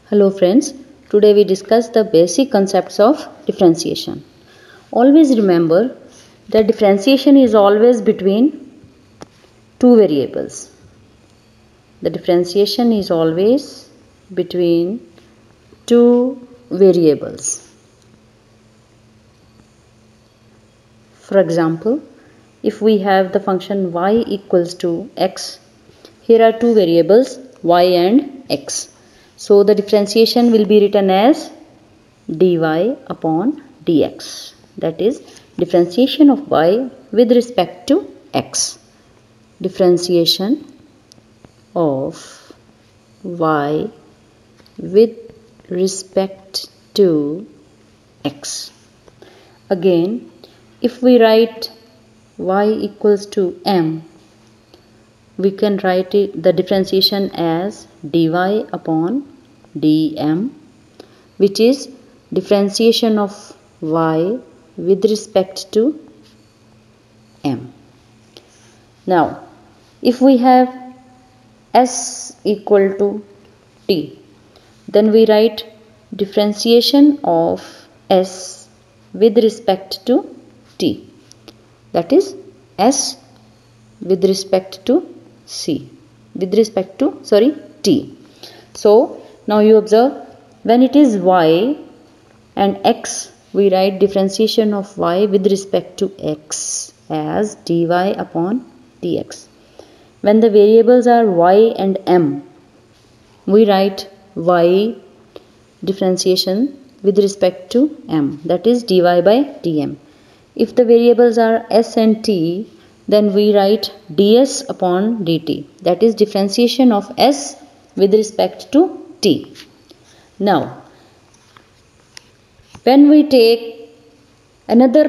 Hello friends, today we discuss the basic concepts of differentiation. Always remember that differentiation is always between two variables. The differentiation is always between two variables. For example, if we have the function y equals to x, here are two variables y and x. So the differentiation will be written as dy upon dx. That is differentiation of y with respect to x. Differentiation of y with respect to x. Again, if we write y equals to m, we can write the differentiation as dy upon dm, which is differentiation of y with respect to m. Now, if we have s equal to t, then we write differentiation of s with respect to t. That is s with respect to t. So now you observe, when it is y and x, we write differentiation of y with respect to x as dy upon dx. When the variables are y and m, we write y differentiation with respect to m, that is dy by dm. If the variables are s and t, then we write ds upon dt, that is differentiation of s with respect to t. Now, when we take another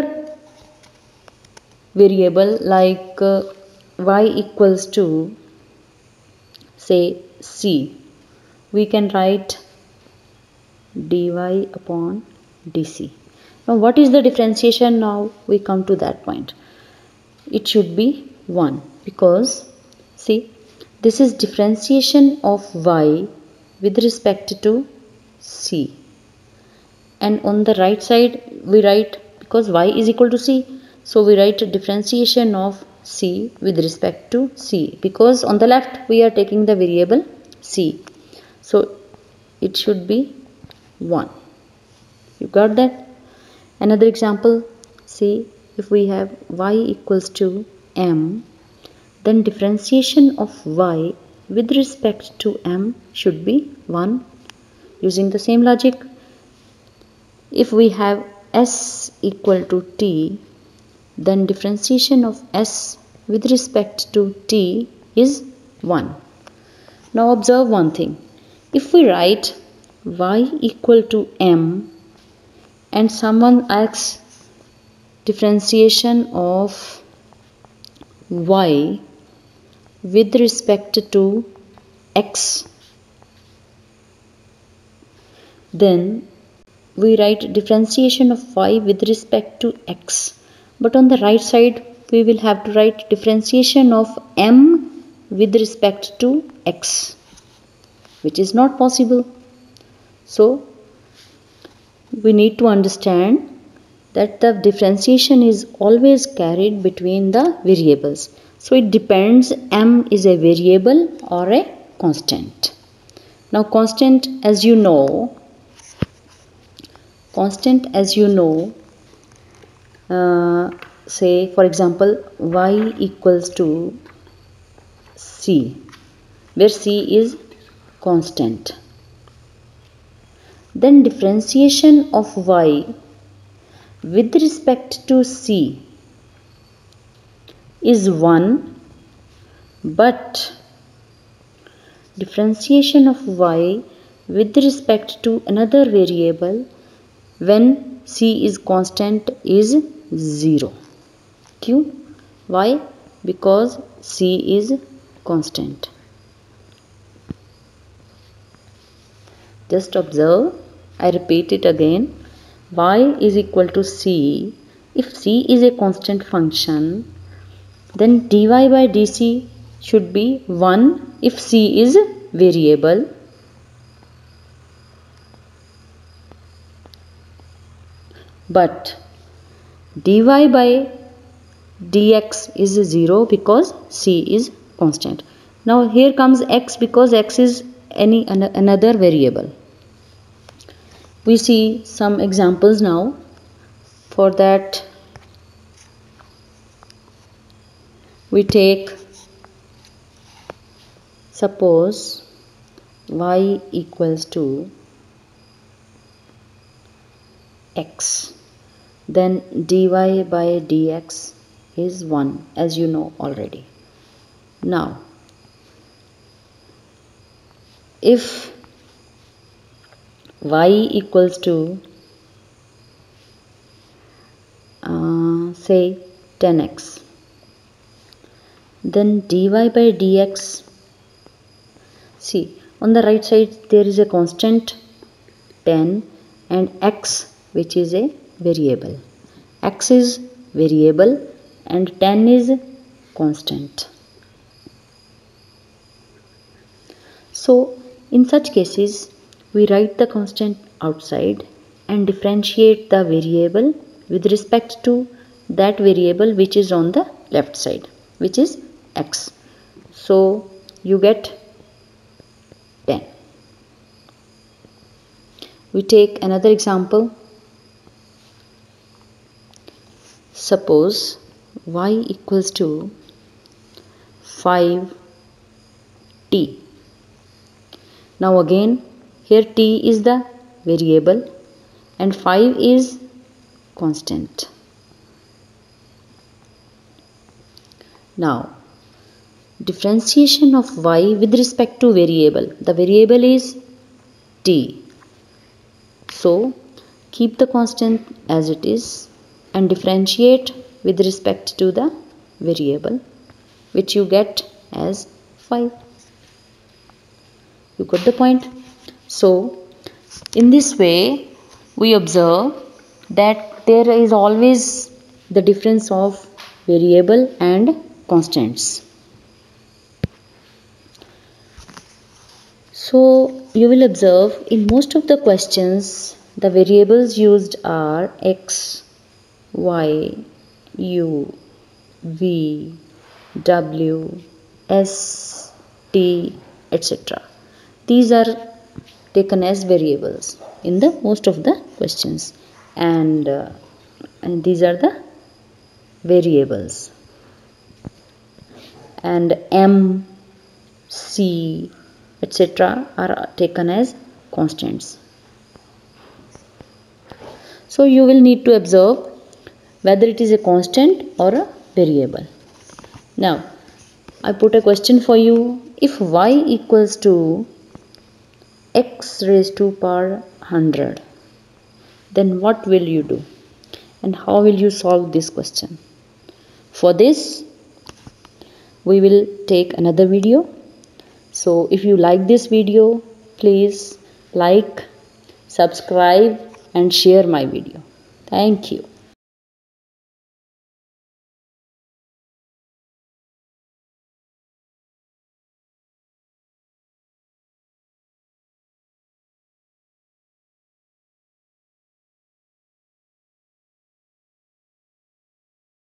variable like y equals to say c, we can write dy upon dc. Now what is the differentiation? Now we come to that point. It should be 1, because see, this is differentiation of y with respect to c, and on the right side we write, because y is equal to c, so we write differentiation of c with respect to c, because on the left we are taking the variable c, so it should be 1. You got that? Another example, see, if we have y equals to m, then differentiation of y with respect to m should be 1. Using the same logic, if we have s equal to t, then differentiation of s with respect to t is 1. Now observe one thing. If we write y equal to m and someone asks differentiation of y with respect to x, then we write differentiation of y with respect to x, but on the right side we will have to write differentiation of m with respect to x, which is not possible. So we need to understand that the differentiation is always carried between the variables. So it depends, m is a variable or a constant. Now constant, as you know, say for example y equals to c, where c is constant, then differentiation of y with respect to c is 1, but differentiation of y with respect to another variable when c is constant is 0. Q? Why? Because c is constant. Just observe, I repeat it again. Y is equal to c. If c is a constant function, then dy by dc should be 1 if c is variable, but dy by dx is 0 because c is constant. Now here comes x because x is another variable. We see some examples now. For that, we take, suppose y equals to x, then dy by dx is 1, as you know already. Now, if y equals to say 10x, then dy by dx, see on the right side there is a constant 10 and x which is a variable. X is variable and 10 is constant. So in such cases we write the constant outside and differentiate the variable with respect to that variable which is on the left side, which is x. So you get 10. We take another example. Suppose y equals to 5t. Now again here t is the variable and 5 is constant. Now differentiation of y with respect to variable. The variable is t. So keep the constant as it is and differentiate with respect to the variable, which you get as 5. You got the point? So in this way we observe that there is always the difference of variable and constants. So you will observe in most of the questions the variables used are x, y, u, v, w, s, t, etc. These are taken as variables in the most of the questions, and these are the variables, and m, c, etc. are taken as constants. So you will need to observe whether it is a constant or a variable. Now I put a question for you. If y equals to x raised to power 100, then what will you do and how will you solve this question? For this we will take another video. So if you like this video, please like, subscribe and share my video. Thank you.